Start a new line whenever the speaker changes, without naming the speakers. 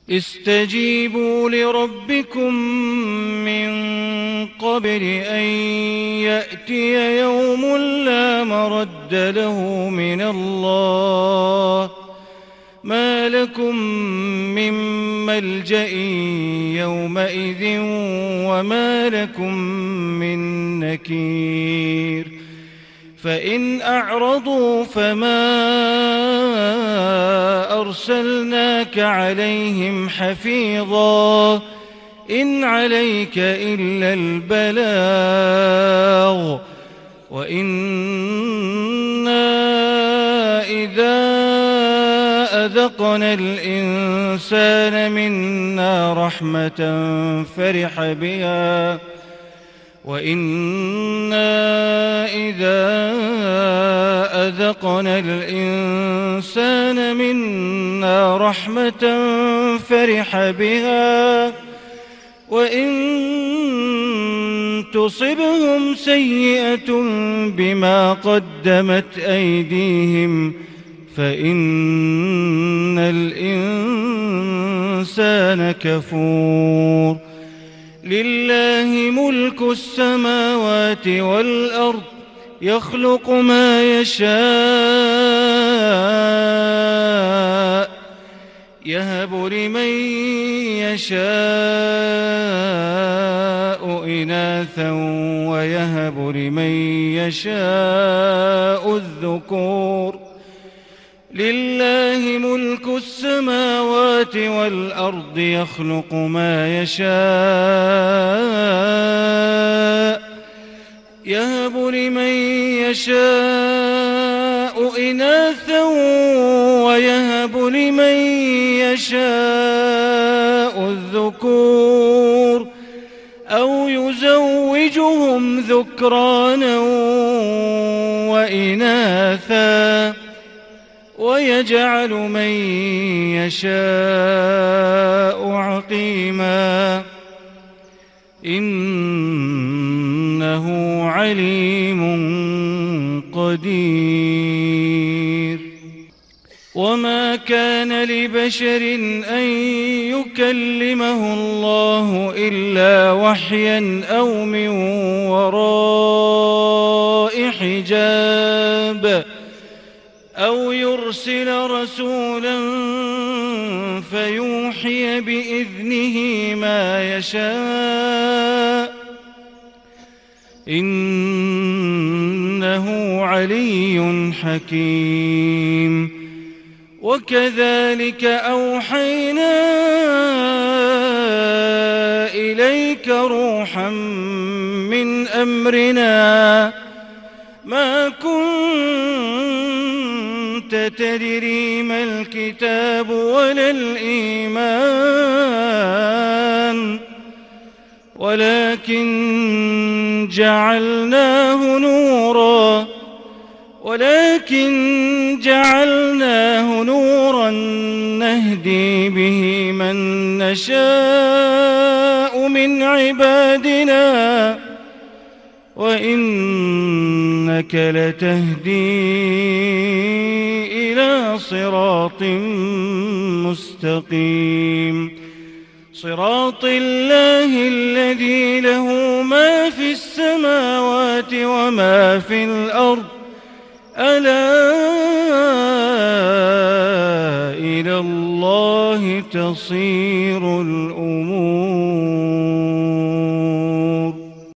استجيبوا لربكم من قبل أن يأتي يوم لا مرد له من الله ما لكم من ملجأ يومئذ وما لكم من نكير فإن أعرضوا فما أرسلناك عليهم حفيظا إن عليك إلا البلاغ وإنا إذا أذقنا الإنسان منا رحمة فرح بها وإنا إذا أذقنا الإنسان منا رحمة فرح بها وإن تصبهم سيئة بما قدمت أيديهم فإن الإنسان كفور لله ملك السماوات والأرض يخلق ما يشاء يهب لمن يشاء إناثا ويهب لمن يشاء الذكور لله ملك السماوات والأرض يخلق ما يشاء يهب لمن يشاء إناثا ويهب لمن يشاء الذكور أو يزوجهم ذكرانا وإناثا ويجعل من يشاء عقيما إنه عليم قدير وما كان لبشر أن يكلمه الله إلا وحيا أو من وراء حجاب أو يرسل رسولا فيوحي بإذنه ما يشاء إنه علي حكيم وكذلك أوحينا إليك روحا من أمرنا ما كنت تدري ما الكتاب ولا الإيمان ولكن جعلناه نورا نهدي به من نشاء من عبادنا وإنك لتهدي إلى صراط مستقيم صراط الله الذي له ما في السماوات وما في الأرض ألا إلى الله تصير الأمور.